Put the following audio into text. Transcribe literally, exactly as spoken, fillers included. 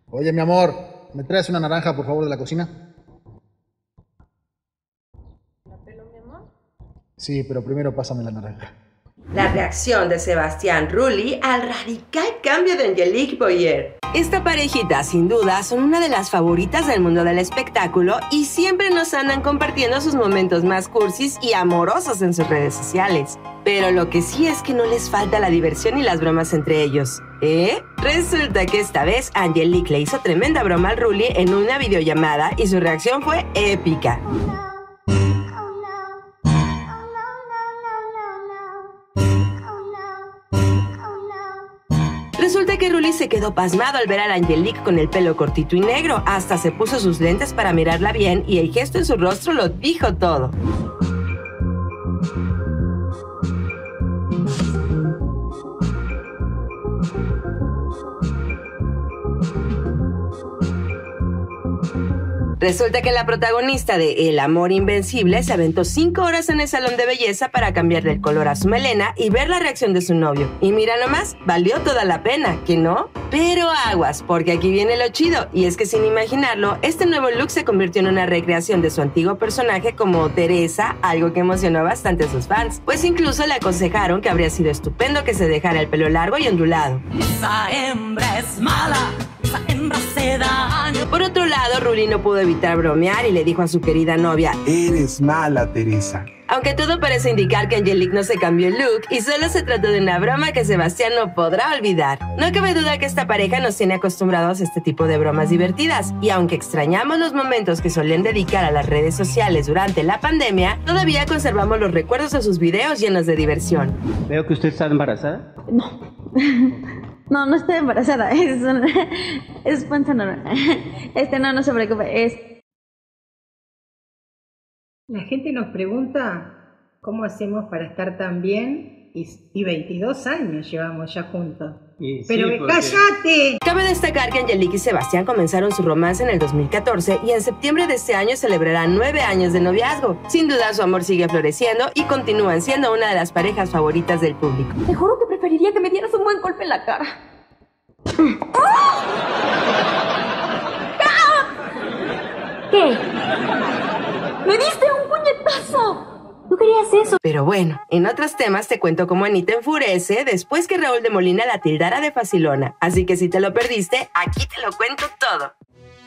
Oye, mi amor, ¿me traes una naranja, por favor, de la cocina? ¿La pelo, mi amor? Sí, pero primero pásame la naranja. La reacción de Sebastián Rulli al radical cambio de Angelique Boyer. Esta parejita, sin duda, son una de las favoritas del mundo del espectáculo y siempre nos andan compartiendo sus momentos más cursis y amorosos en sus redes sociales. Pero lo que sí es que no les falta la diversión y las bromas entre ellos. ¿Eh? Resulta que esta vez Angelique le hizo tremenda broma al Rulli en una videollamada y su reacción fue épica. Resulta que Rulli se quedó pasmado al ver a la Angelique con el pelo cortito y negro. Hasta se puso sus lentes para mirarla bien y el gesto en su rostro lo dijo todo. Resulta que la protagonista de El amor invencible se aventó cinco horas en el salón de belleza para cambiarle el color a su melena y ver la reacción de su novio. Y mira nomás, valió toda la pena, ¿que no? Pero aguas, porque aquí viene lo chido, y es que sin imaginarlo, este nuevo look se convirtió en una recreación de su antiguo personaje como Teresa, algo que emocionó bastante a sus fans, pues incluso le aconsejaron que habría sido estupendo que se dejara el pelo largo y ondulado. Esa hembra es mala, esa hembra se daño. Por otro lado, Rulli no pudo evitar bromear y le dijo a su querida novia: eres mala, Teresa. Aunque todo parece indicar que Angelique no se cambió el look y solo se trató de una broma que Sebastián no podrá olvidar. No cabe duda que esta pareja nos tiene acostumbrados a este tipo de bromas divertidas, y aunque extrañamos los momentos que solían dedicar a las redes sociales durante la pandemia, todavía conservamos los recuerdos de sus videos llenos de diversión. Veo que usted está embarazada. No. No, no estoy embarazada. Es, una, es panza normal. Este, no, no se preocupe. Es... La gente nos pregunta cómo hacemos para estar tan bien y, y veintidós años llevamos ya juntos. Y Pero sí, porque... ¡cállate! Cabe destacar que Angelique y Sebastián comenzaron su romance en el dos mil catorce y en septiembre de este año celebrarán nueve años de noviazgo. Sin duda su amor sigue floreciendo y continúan siendo una de las parejas favoritas del público. Te juro que preferiría que me dieras un buen golpe en la cara. ¿Qué? ¡Me diste un puñetazo! ¿Tú querías eso? Pero bueno, en otros temas te cuento cómo Anita enfurece después que Raúl de Molina la tildara de facilona. Así que si te lo perdiste, aquí te lo cuento todo.